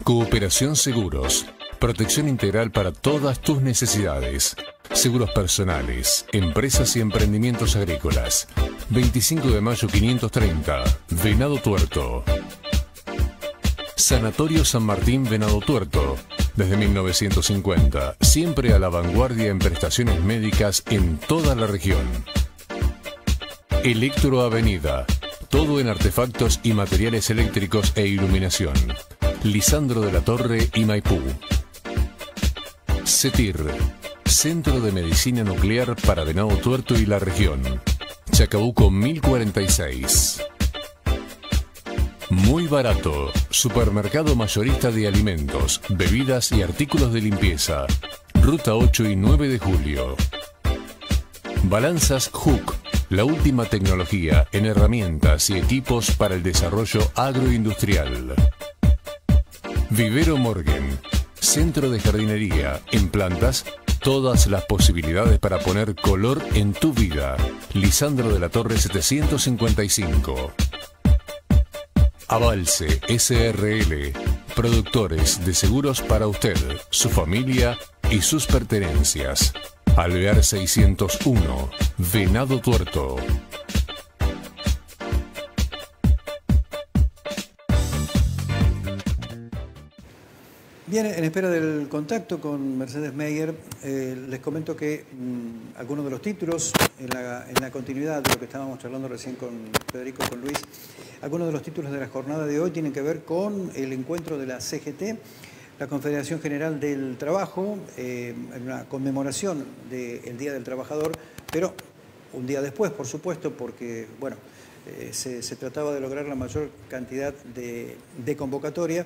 Cooperación Seguros. Protección integral para todas tus necesidades. Seguros personales, empresas y emprendimientos agrícolas. 25 de mayo 530, Venado Tuerto. Sanatorio San Martín Venado Tuerto. Desde 1950, siempre a la vanguardia en prestaciones médicas en toda la región. Electro Avenida. Todo en artefactos y materiales eléctricos e iluminación. Lisandro de la Torre y Maipú. CETIR. Centro de Medicina Nuclear para Venado Tuerto y la región. Chacabuco 1046. Muy barato. Supermercado mayorista de alimentos, bebidas y artículos de limpieza. Ruta 8 y 9 de julio. Balanzas Hook. La última tecnología en herramientas y equipos para el desarrollo agroindustrial. Vivero Morgan. Centro de jardinería. En plantas, todas las posibilidades para poner color en tu vida. Lisandro de la Torre 755. Avalse SRL. Productores de seguros para usted, su familia y sus pertenencias. Alvear 601, Venado Tuerto. Bien, en espera del contacto con Mercedes Meyer, les comento que algunos de los títulos, en la continuidad de lo que estábamos charlando recién con Federico y con Luis, algunos de los títulos de la jornada de hoy tienen que ver con el encuentro de la CGT, la Confederación General del Trabajo, en una conmemoración del Día del Trabajador, pero un día después, por supuesto, porque, bueno, se trataba de lograr la mayor cantidad de convocatoria.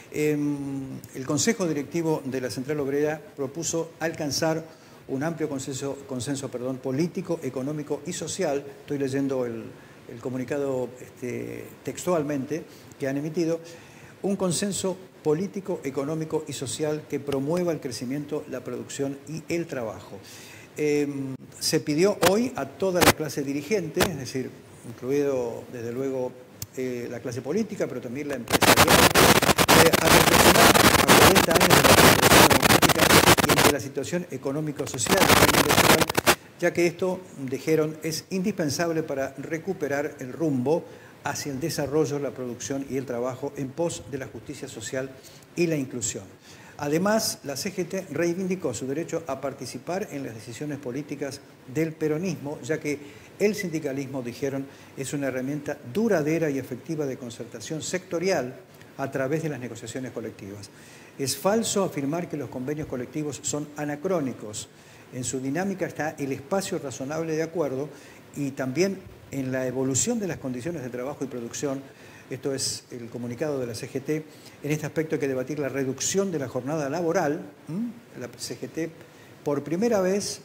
El Consejo Directivo de la Central Obrera propuso alcanzar un amplio consenso político, económico y social. Estoy leyendo el comunicado textualmente que han emitido. Un consenso político, económico y social que promueva el crecimiento, la producción y el trabajo. Se pidió hoy a toda la clase dirigente, es decir, incluido desde luego la clase política, pero también la empresarial, a reflexionar a 40 años de la Revolución Democrática y de la situación económico-social actual, ya que esto, dijeron, es indispensable para recuperar el rumbo hacia el desarrollo, la producción y el trabajo en pos de la justicia social y la inclusión. Además, la CGT reivindicó su derecho a participar en las decisiones políticas del peronismo, ya que el sindicalismo, dijeron, es una herramienta duradera y efectiva de concertación sectorial a través de las negociaciones colectivas. Es falso afirmar que los convenios colectivos son anacrónicos. En su dinámica está el espacio razonable de acuerdo y también en la evolución de las condiciones de trabajo y producción. Esto es el comunicado de la CGT. En este aspecto hay que debatir la reducción de la jornada laboral. La CGT por primera vez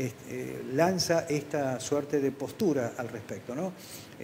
lanza esta suerte de postura al respecto, ¿no?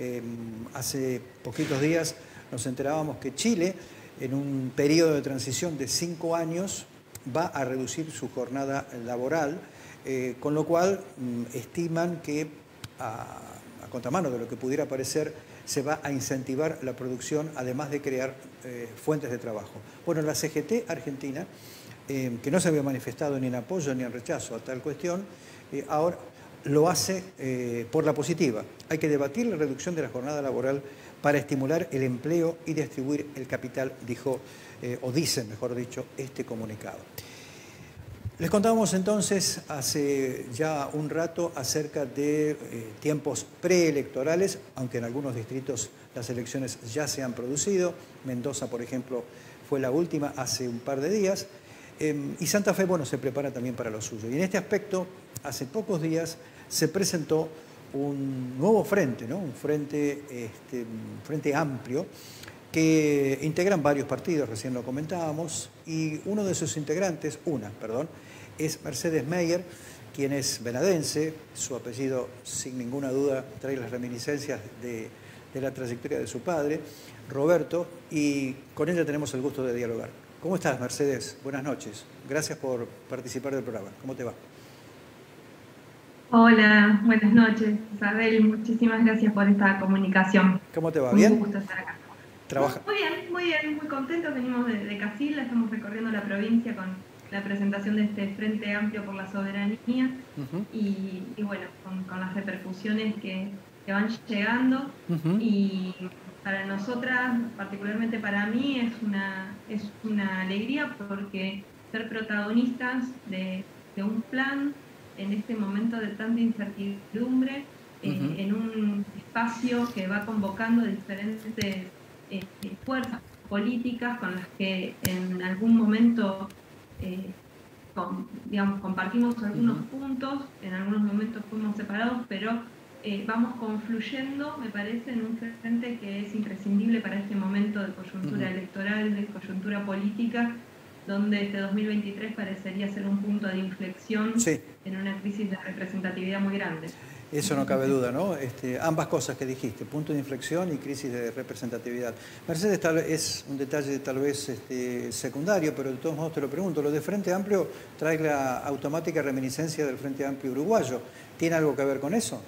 Hace poquitos días nos enterábamos que Chile, en un periodo de transición de 5 años, va a reducir su jornada laboral, con lo cual estiman que, a contramano de lo que pudiera parecer, se va a incentivar la producción, además de crear fuentes de trabajo. Bueno, la CGT argentina, que no se había manifestado ni en apoyo ni en rechazo a tal cuestión, ahora lo hace por la positiva. Hay que debatir la reducción de la jornada laboral para estimular el empleo y distribuir el capital, dijo, o dice, mejor dicho, este comunicado. Les contábamos entonces hace ya un rato acerca de tiempos preelectorales, aunque en algunos distritos las elecciones ya se han producido. Mendoza, por ejemplo, fue la última hace un par de días. Y Santa Fe, bueno, se prepara también para lo suyo. Y en este aspecto, hace pocos días se presentó un nuevo frente, ¿no? Un frente amplio que integran varios partidos, recién lo comentábamos, y uno de sus integrantes, es Mercedes Meyer, quien es venadense. Su apellido, sin ninguna duda, trae las reminiscencias de la trayectoria de su padre, Roberto, y con ella tenemos el gusto de dialogar. ¿Cómo estás, Mercedes? Buenas noches. Gracias por participar del programa. ¿Cómo te va? Hola, buenas noches, Isabel. Muchísimas gracias por esta comunicación. ¿Cómo te va? ¿Bien? Un gusto estar acá. Trabaja. Muy bien, muy contentos. Venimos de Casilda, estamos recorriendo la provincia con la presentación de este Frente Amplio por la Soberanía y bueno, con las repercusiones que van llegando. Y para nosotras, particularmente para mí, es una alegría porque ser protagonistas de un plan en este momento de tanta incertidumbre, en un espacio que va convocando diferentes fuerzas políticas con las que en algún momento compartimos algunos puntos, en algunos momentos fuimos separados, pero vamos confluyendo, me parece, en un frente que es imprescindible para este momento de coyuntura electoral, de coyuntura política, donde este 2023 parecería ser un punto de inflexión en una crisis de representatividad muy grande. Eso no cabe duda, ¿no? Ambas cosas que dijiste, punto de inflexión y crisis de representatividad. Mercedes, es un detalle tal vez secundario, pero de todos modos te lo pregunto. Lo de Frente Amplio trae la automática reminiscencia del Frente Amplio uruguayo. ¿Tiene algo que ver con eso?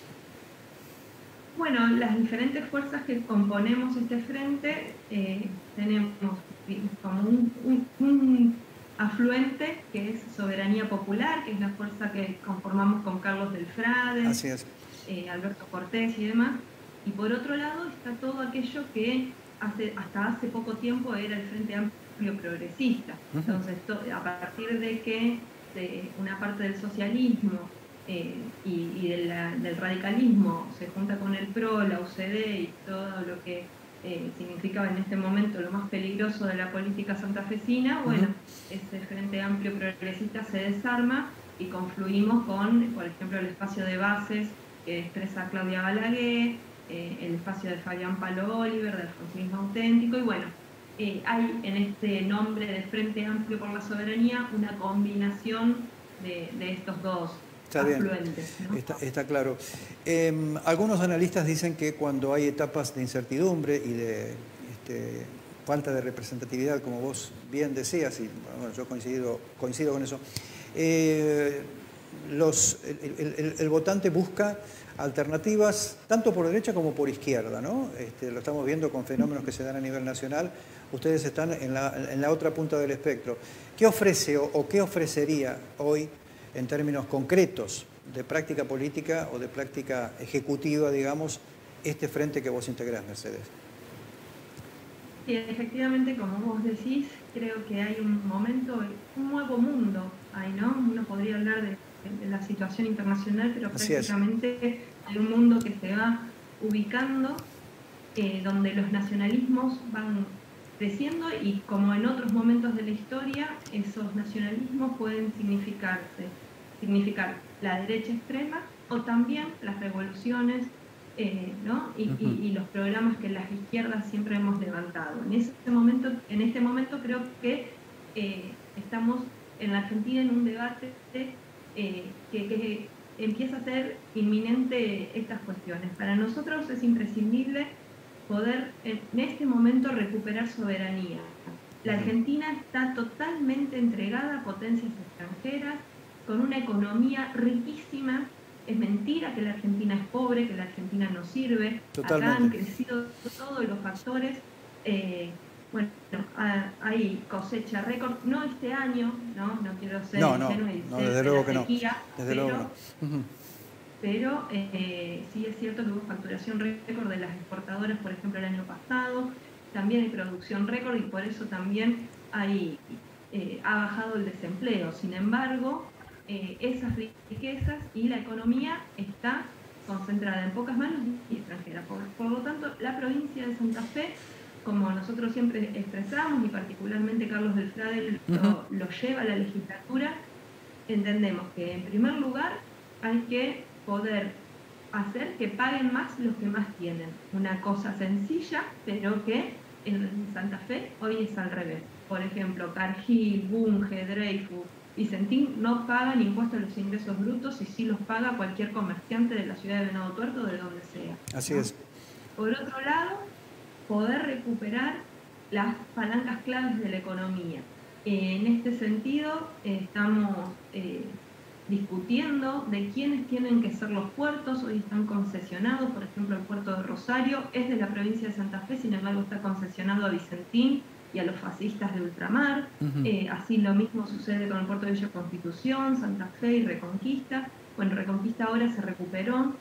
Bueno, las diferentes fuerzas que componemos este frente tenemos como un afluente que es Soberanía Popular, que es la fuerza que conformamos con Carlos Delfrade, Alberto Cortés y demás. Y por otro lado está todo aquello que hasta hace poco tiempo era el Frente Amplio Progresista. Entonces, a partir de que una parte del socialismo y del radicalismo se junta con el PRO, la UCD y todo lo que significaba en este momento lo más peligroso de la política santafesina, bueno, ese Frente Amplio Progresista se desarma y confluimos con, por ejemplo, el espacio de bases que expresa Claudia Balaguer, el espacio de Fabián Palo Oliver, del alfonsinismo auténtico, y bueno, hay en este nombre de Frente Amplio por la Soberanía una combinación de estos dos afluentes, ¿no? Está claro. Algunos analistas dicen que cuando hay etapas de incertidumbre y de falta de representatividad, como vos bien decías, y bueno, yo coincido con eso, el votante busca alternativas tanto por derecha como por izquierda, ¿no? Lo estamos viendo con fenómenos que se dan a nivel nacional. Ustedes están en la otra punta del espectro. ¿Qué ofrece o qué ofrecería hoy en términos concretos de práctica política o de práctica ejecutiva, digamos, este frente que vos integrás, Mercedes? Sí, efectivamente, como vos decís, creo que hay un momento, un nuevo mundo ahí, ¿no? Uno podría hablar de la situación internacional, pero prácticamente hay un mundo que se va ubicando, donde los nacionalismos van creciendo y como en otros momentos de la historia, esos nacionalismos pueden significar la derecha extrema o también las revoluciones, ¿no? Y los programas que las izquierdas siempre hemos levantado. En este momento creo que estamos en la Argentina en un debate que empieza a ser inminente estas cuestiones. Para nosotros es imprescindible poder en este momento recuperar soberanía. La Argentina está totalmente entregada a potencias extranjeras, con una economía riquísima. Es mentira que la Argentina es pobre, que la Argentina no sirve. Totalmente. Acá han crecido todos los factores. Bueno, hay cosecha récord, no este año, no quiero ser ingenua y decir desde luego que no. Desde luego que no. Pero sí es cierto que hubo facturación récord de las exportadoras, por ejemplo, el año pasado. También hay producción récord y por eso también ha bajado el desempleo. Sin embargo, esas riquezas y la economía está concentrada en pocas manos y extranjeras. Por lo tanto, la provincia de Santa Fe, como nosotros siempre expresamos, y particularmente Carlos Delfrade lo lleva a la legislatura, entendemos que en primer lugar hay que poder hacer que paguen más los que más tienen. Una cosa sencilla, pero que en Santa Fe hoy es al revés. Por ejemplo, Cargill, Bunge, Dreyfus, Vicentín no pagan impuestos a los ingresos brutos y sí los paga cualquier comerciante de la ciudad de Venado Tuerto o de donde sea. Así es. Por otro lado, poder recuperar las palancas claves de la economía. En este sentido, estamos discutiendo de quiénes tienen que ser los puertos. Hoy están concesionados, por ejemplo, el puerto de Rosario es de la provincia de Santa Fe, sin embargo está concesionado a Vicentín y a los fascistas de ultramar. Así lo mismo sucede con el puerto de Villa Constitución, Santa Fe y Reconquista. Bueno, Reconquista ahora se recuperó.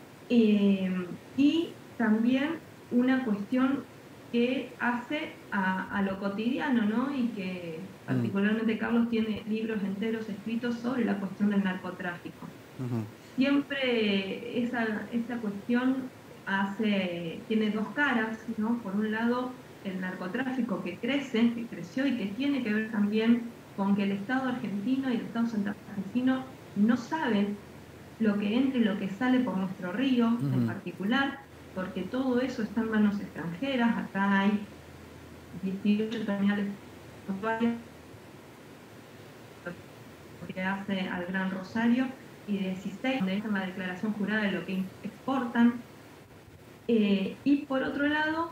Y también una cuestión que hace a lo cotidiano, ¿no? Y que particularmente Carlos tiene libros enteros escritos sobre la cuestión del narcotráfico. Siempre esa cuestión tiene dos caras, ¿no? Por un lado, el narcotráfico que creció y que tiene que ver también con que el Estado argentino y el Estado santafesino no saben lo que entra y lo que sale por nuestro río en particular, porque todo eso está en manos extranjeras. Acá hay 18 terminales que hace al Gran Rosario y 16 donde está la declaración jurada de lo que exportan. Y por otro lado,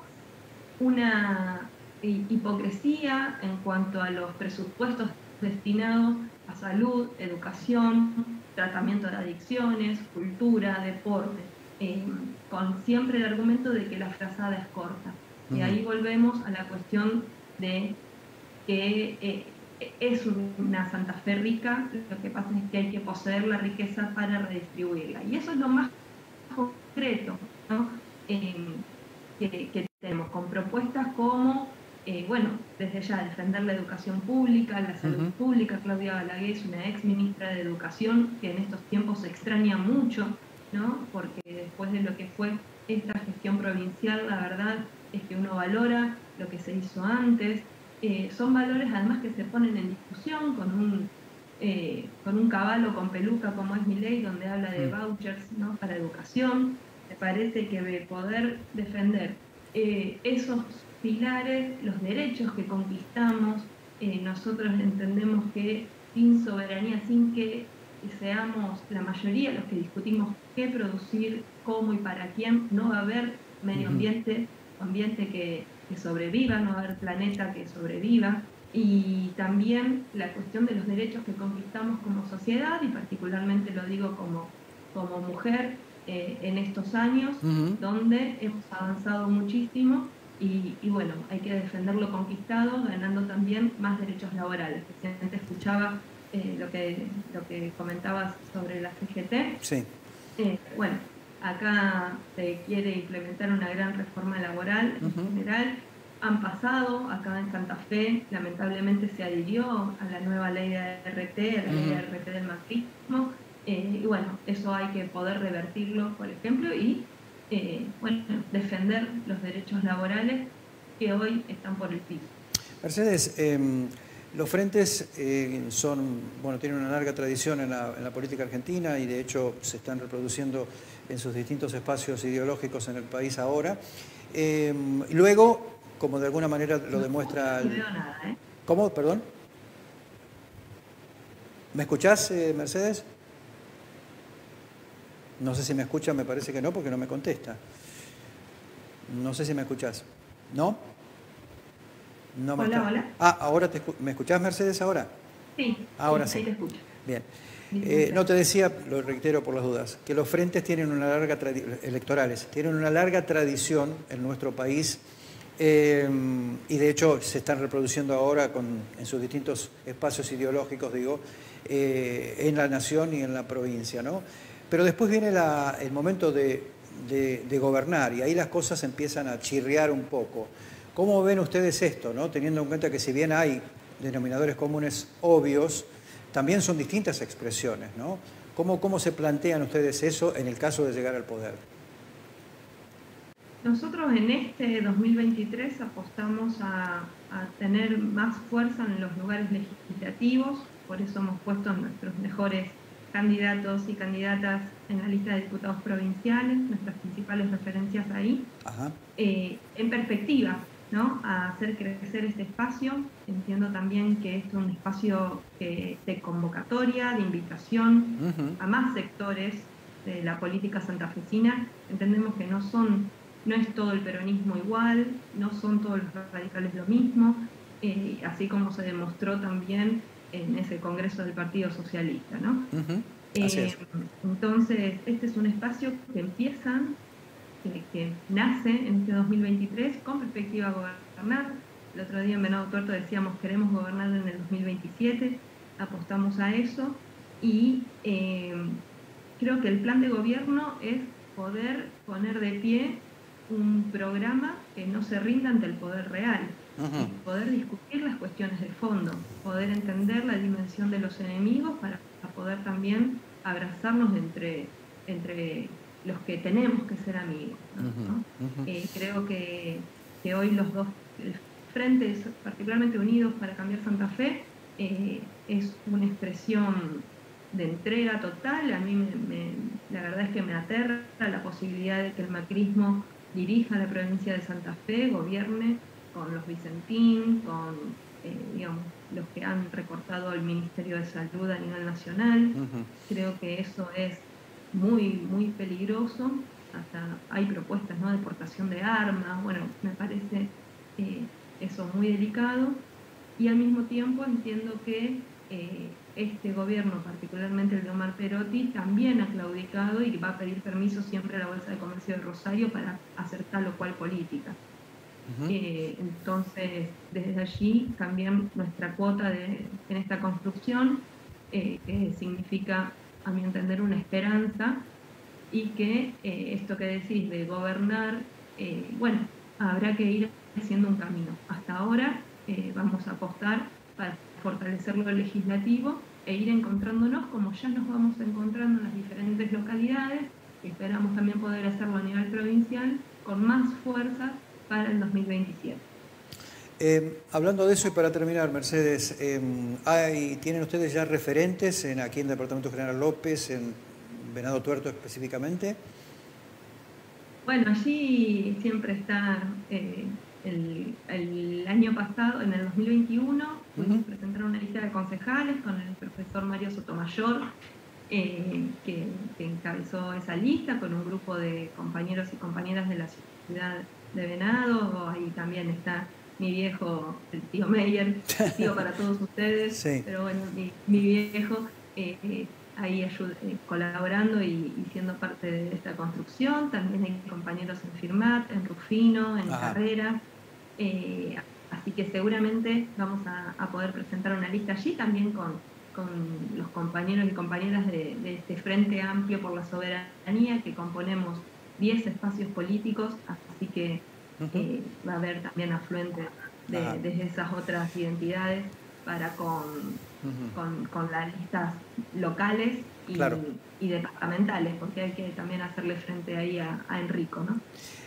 una hipocresía en cuanto a los presupuestos destinados a salud, educación, tratamiento de adicciones, cultura, deporte, con siempre el argumento de que la frazada es corta. Y ahí volvemos a la cuestión de que es una Santa Fe rica, lo que pasa es que hay que poseer la riqueza para redistribuirla. Y eso es lo más concreto, ¿no? Que tenemos, con propuestas como, bueno, desde ya defender la educación pública, la salud pública. Claudia Balaguer es una ex ministra de Educación que en estos tiempos se extraña mucho, ¿no? Porque después de lo que fue esta gestión provincial, la verdad es que uno valora lo que se hizo antes. Son valores además que se ponen en discusión con un caballo con peluca como es Milei, donde habla de vouchers, ¿no? Para educación. Me parece que poder defender esos pilares, los derechos que conquistamos, nosotros entendemos que sin soberanía, sin que seamos la mayoría los que discutimos qué producir, cómo y para quién, no va a haber medio ambiente que sobreviva, no va a haber planeta que sobreviva. Y también la cuestión de los derechos que conquistamos como sociedad, y particularmente lo digo como mujer en estos años, donde hemos avanzado muchísimo. Y bueno, hay que defender lo conquistado, ganando también más derechos laborales. Recientemente escuchaba lo que comentabas sobre la CGT. Sí. Bueno, acá se quiere implementar una gran reforma laboral en general. Han pasado, acá en Santa Fe, lamentablemente se adhirió a la nueva ley de ART, a la ley de ART del macrismo. Y bueno, eso hay que poder revertirlo, por ejemplo, y bueno, defender los derechos laborales que hoy están por el piso. Mercedes, los frentes tienen una larga tradición en la política argentina y de hecho se están reproduciendo en sus distintos espacios ideológicos en el país ahora. Luego, como de alguna manera lo demuestra... No veo nada, ¿eh? ¿Cómo? Perdón. ¿Me escuchás, Mercedes? No sé si me escucha, me parece que no, porque no me contesta. No sé si me escuchás. ¿No? No me hola, está... hola. Ah, ahora ¿me escuchás, Mercedes, ahora? Sí. Ahora sí. Ahí te escucho. Bien. No, te decía, lo reitero por las dudas, que los frentes tienen una larga electorales, tienen una larga tradición en nuestro país y de hecho se están reproduciendo ahora en sus distintos espacios ideológicos, digo, en la nación y en la provincia, ¿no? Pero después viene el momento de gobernar y ahí las cosas empiezan a chirriar un poco. ¿Cómo ven ustedes esto, ¿no? Teniendo en cuenta que si bien hay denominadores comunes obvios, también son distintas expresiones, ¿no? ¿Cómo se plantean ustedes eso en el caso de llegar al poder? Nosotros en este 2023 apostamos a tener más fuerza en los lugares legislativos, por eso hemos puesto nuestros mejores candidatos y candidatas en la lista de diputados provinciales, nuestras principales referencias ahí, en perspectiva, ¿no? A hacer crecer este espacio. Entiendo también que esto es un espacio de convocatoria, de invitación a más sectores de la política santafesina. Entendemos que no es todo el peronismo igual, no son todos los radicales lo mismo, así como se demostró también en ese congreso del Partido Socialista, ¿no? Así es. Entonces, este es un espacio que que nace en este 2023 con perspectiva a gobernar. El otro día en Venado Tuerto decíamos queremos gobernar en el 2027, apostamos a eso y creo que el plan de gobierno es poder poner de pie un programa que no se rinda ante el poder real, poder discutir las cuestiones de fondo, poder entender la dimensión de los enemigos para poder también abrazarnos entre los que tenemos que ser amigos, ¿no? Creo que hoy los dos frentes, particularmente Unidos para Cambiar Santa Fe, es una expresión de entrega total. A mí la verdad es que me aterra la posibilidad de que el macrismo dirija la provincia de Santa Fe, gobierne con los Vicentín, con digamos, los que han recortado el Ministerio de Salud a nivel nacional. Creo que eso es muy, muy peligroso. Hasta hay propuestas, ¿no?, de portación de armas. Bueno, me parece eso muy delicado. Y al mismo tiempo entiendo que este gobierno, particularmente el de Omar Perotti, también ha claudicado y va a pedir permiso siempre a la Bolsa de Comercio de Rosario para hacer tal o cual política. Entonces, desde allí también nuestra cuota en esta construcción, que significa, a mi entender, una esperanza, y que esto que decís de gobernar, bueno, habrá que ir haciendo un camino. Hasta ahora vamos a apostar para fortalecer lo legislativo e ir encontrándonos como ya nos vamos encontrando en las diferentes localidades, y esperamos también poder hacerlo a nivel provincial con más fuerza para el 2027. Hablando de eso, y para terminar, Mercedes, ¿tienen ustedes ya referentes aquí en el Departamento General López, en Venado Tuerto específicamente? Bueno, allí siempre está el año pasado, en el 2021, presentaron una lista de concejales con el profesor Mario Sotomayor, que encabezó esa lista con un grupo de compañeros y compañeras de la ciudad de Venado. Ahí también está mi viejo, el tío Meyer, tío para todos ustedes, sí. Pero bueno, mi viejo ahí colaborando y siendo parte de esta construcción. También hay compañeros en Firmat, en Rufino, en Carrera, así que seguramente vamos a poder presentar una lista allí también con los compañeros y compañeras de este Frente Amplio por la Soberanía, que componemos 10 espacios políticos, así que va a haber también afluentes desde esas otras identidades para con las listas locales y departamentales, porque hay que también hacerle frente ahí a Enrico, ¿no?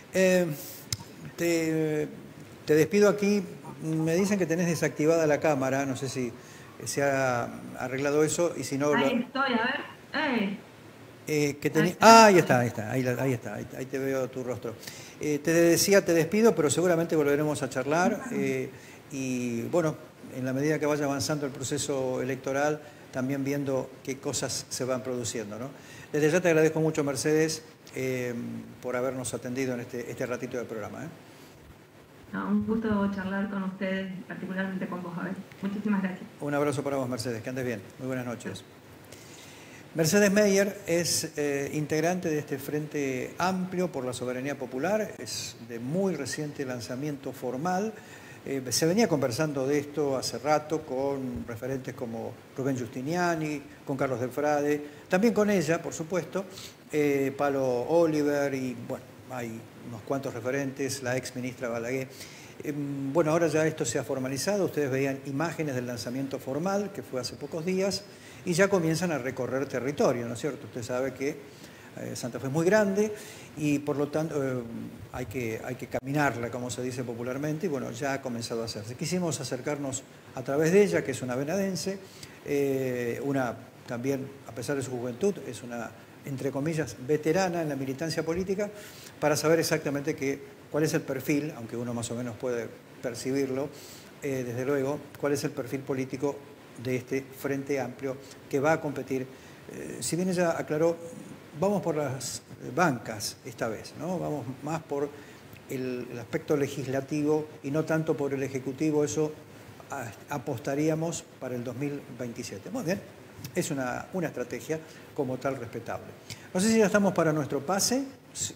Te despido aquí. Me dicen que tenés desactivada la cámara, no sé si se ha arreglado eso, y si no... Ahí estoy, a ver. Ahí está, ahí te veo tu rostro. Te decía, te despido, pero seguramente volveremos a charlar y bueno, en la medida que vaya avanzando el proceso electoral, también viendo qué cosas se van produciendo, ¿no? Desde ya te agradezco mucho, Mercedes, por habernos atendido en este ratito del programa. No, un gusto charlar con ustedes, particularmente con vos, Abel. Muchísimas gracias. Un abrazo para vos, Mercedes, que andes bien. Muy buenas noches. Mercedes Meyer es integrante de este Frente Amplio por la Soberanía Popular, es de muy reciente lanzamiento formal. Se venía conversando de esto hace rato con referentes como Rubén Giustiniani, con Carlos Del Frade, también con ella, por supuesto, Palo Oliver, y bueno, hay unos cuantos referentes, la ex ministra Balaguer. Bueno, ahora ya esto se ha formalizado, ustedes veían imágenes del lanzamiento formal, que fue hace pocos días, y ya comienzan a recorrer territorio, ¿no es cierto? Usted sabe que Santa Fe es muy grande y por lo tanto hay que caminarla, como se dice popularmente, y bueno, ya ha comenzado a hacerse. Quisimos acercarnos a través de ella, que es una venadense, también, a pesar de su juventud, es una, entre comillas, veterana en la militancia política, para saber exactamente cuál es el perfil, aunque uno más o menos puede percibirlo, desde luego, cuál es el perfil político de este Frente Amplio que va a competir. Si bien ella aclaró, vamos por las bancas esta vez, ¿no? Vamos más por el aspecto legislativo y no tanto por el ejecutivo. Eso apostaríamos para el 2027. Muy bien, es una estrategia como tal respetable. No sé si ya estamos para nuestro pase. Sí.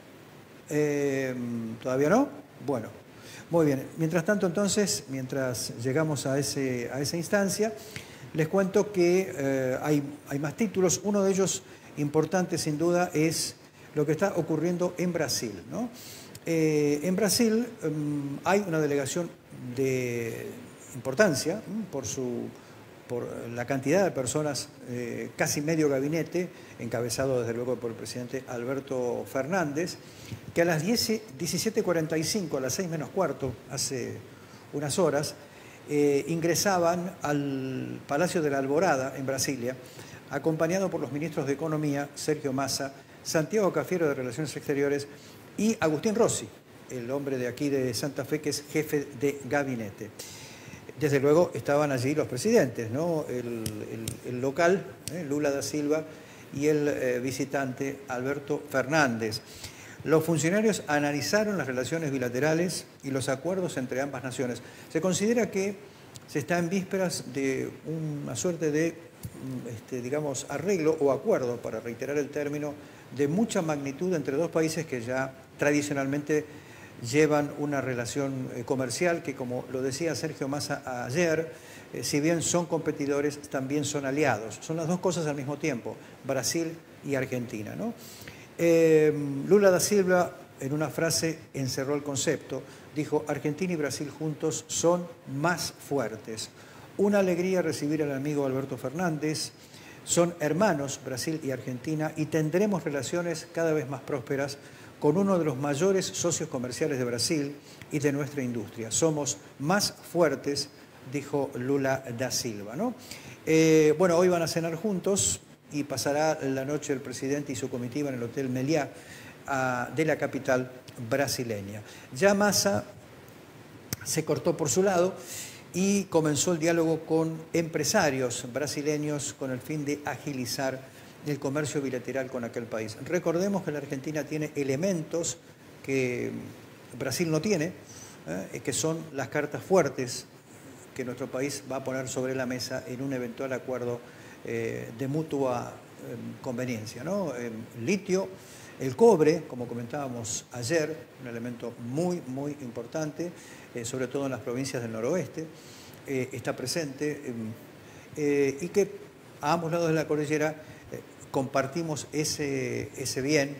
¿Todavía no? Bueno, muy bien. Mientras tanto, entonces, mientras llegamos a esa instancia, les cuento que hay más títulos. Uno de ellos importante, sin duda, es lo que está ocurriendo en Brasil, ¿no? En Brasil hay una delegación de importancia por la cantidad de personas, casi medio gabinete, encabezado desde luego por el presidente Alberto Fernández, que a las 17:45, a las 6 menos cuarto, hace unas horas, ingresaban al Palacio de la Alvorada, en Brasilia, acompañado por los ministros de Economía, Sergio Massa, Santiago Cafiero, de Relaciones Exteriores, y Agustín Rossi, el hombre de aquí de Santa Fe, que es jefe de gabinete. Desde luego estaban allí los presidentes, ¿no? El local, Lula da Silva, y el visitante, Alberto Fernández. Los funcionarios analizaron las relaciones bilaterales y los acuerdos entre ambas naciones. Se considera que se está en vísperas de una suerte de, digamos, arreglo o acuerdo, para reiterar el término, de mucha magnitud entre dos países que ya tradicionalmente llevan una relación comercial que, como lo decía Sergio Massa ayer, si bien son competidores, también son aliados. Son las dos cosas al mismo tiempo, Brasil y Argentina, ¿no? Lula da Silva, en una frase, encerró el concepto. Dijo: Argentina y Brasil juntos son más fuertes. Una alegría recibir al amigo Alberto Fernández. Son hermanos, Brasil y Argentina, y tendremos relaciones cada vez más prósperas con uno de los mayores socios comerciales de Brasil y de nuestra industria. Somos más fuertes, dijo Lula da Silva, ¿no? Bueno, hoy van a cenar juntos y pasará la noche el presidente y su comitiva en el Hotel Meliá de la capital brasileña. Ya Massa se cortó por su lado y comenzó el diálogo con empresarios brasileños con el fin de agilizar el comercio bilateral con aquel país. Recordemos que la Argentina tiene elementos que Brasil no tiene, que son las cartas fuertes que nuestro país va a poner sobre la mesa en un eventual acuerdo de mutua conveniencia, ¿no? Litio, el cobre, como comentábamos ayer, un elemento muy, muy importante, sobre todo en las provincias del noroeste, está presente y que a ambos lados de la cordillera compartimos ese bien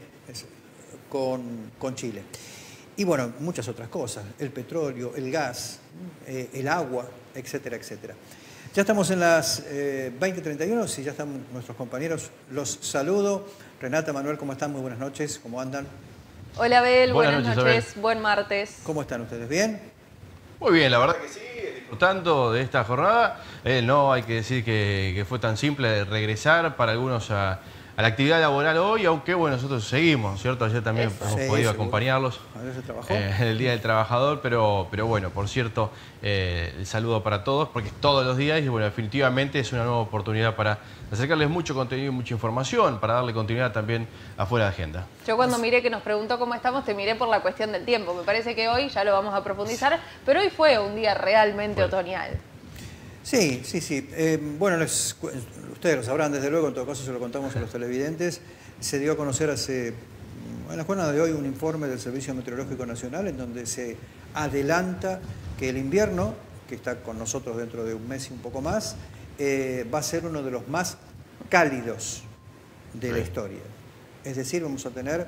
con Chile. Y bueno, muchas otras cosas, el petróleo, el gas, el agua, etcétera, etcétera. Ya estamos en las 20:31, si ya están nuestros compañeros, los saludo. Renata, Manuel, ¿cómo están? Muy buenas noches, ¿cómo andan? Hola, Abel, buenas noches, buen martes. ¿Cómo están ustedes? ¿Bien? Muy bien, la verdad que sí, disfrutando de esta jornada. No hay que decir que fue tan simple regresar para algunos a la actividad laboral hoy, aunque bueno, nosotros seguimos, ¿cierto? Ayer también hemos podido acompañarlos en el Día del Trabajador, pero bueno, por cierto, el saludo para todos, porque es todos los días y bueno, definitivamente es una nueva oportunidad para acercarles mucho contenido y mucha información, para darle continuidad también afuera de agenda. Yo cuando miré que nos preguntó cómo estamos, te miré por la cuestión del tiempo. Me parece que hoy ya lo vamos a profundizar, pero hoy fue un día realmente otoñal. Sí, sí, sí. Bueno, ustedes lo sabrán, desde luego, en todo caso se lo contamos a los televidentes. Se dio a conocer en la jornada de hoy un informe del Servicio Meteorológico Nacional en donde se adelanta que el invierno, que está con nosotros dentro de un mes y un poco más, va a ser uno de los más cálidos de la historia. Es decir, vamos a tener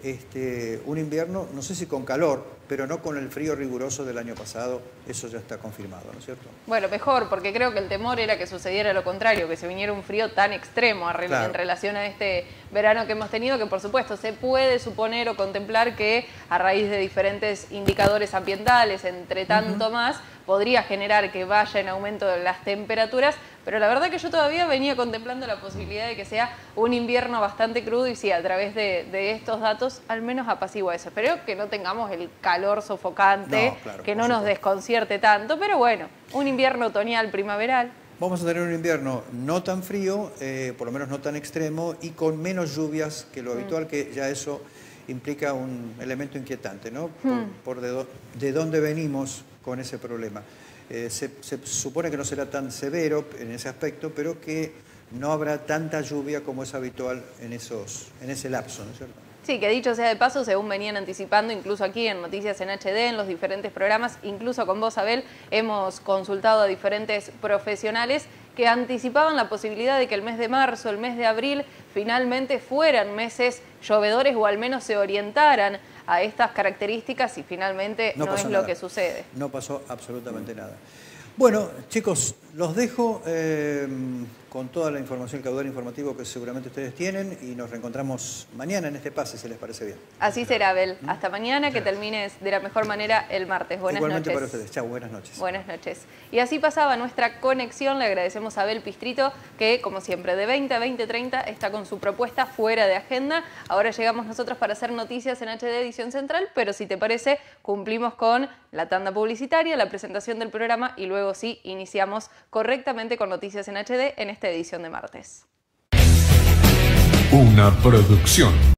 un invierno, no sé si con calor, pero no con el frío riguroso del año pasado. Eso ya está confirmado, ¿no es cierto? Bueno, mejor, porque creo que el temor era que sucediera lo contrario, que se viniera un frío tan extremo en relación a este verano que hemos tenido, que por supuesto se puede suponer o contemplar que a raíz de diferentes indicadores ambientales, entre tanto más, podría generar que vaya en aumento las temperaturas, pero la verdad que yo todavía venía contemplando la posibilidad de que sea un invierno bastante crudo y sí, a través de estos datos al menos apacigua eso. Espero que no tengamos el calor sofocante, que no nos desconcierte tanto, pero bueno, un invierno otoñal, primaveral. Vamos a tener un invierno no tan frío, por lo menos no tan extremo, y con menos lluvias que lo habitual, que ya eso implica un elemento inquietante, ¿no? Por de dónde venimos con ese problema. se supone que no será tan severo en ese aspecto, pero que no habrá tanta lluvia como es habitual en ese lapso, ¿no es cierto? Sí, que dicho sea de paso, según venían anticipando, incluso aquí en Noticias en HD, en los diferentes programas, incluso con vos, Abel, hemos consultado a diferentes profesionales que anticipaban la posibilidad de que el mes de marzo, el mes de abril, finalmente fueran meses llovedores o al menos se orientaran a estas características y finalmente no es lo que sucede. No pasó absolutamente nada. Bueno, chicos, los dejo con toda la información, el caudal informativo que seguramente ustedes tienen y nos reencontramos mañana en este pase, si les parece bien. Así será, Abel. Hasta mañana, que termines de la mejor manera el martes. Buenas Igualmente noches. para ustedes. Chao, buenas noches. Buenas noches. Y así pasaba nuestra conexión. Le agradecemos a Abel Pistrito, que como siempre de 20 a 20:30 está con su propuesta fuera de agenda. Ahora llegamos nosotros para hacer Noticias en HD edición central, pero si te parece, cumplimos con la tanda publicitaria, la presentación del programa y luego sí iniciamos correctamente con Noticias en HD en esta edición de martes. Una producción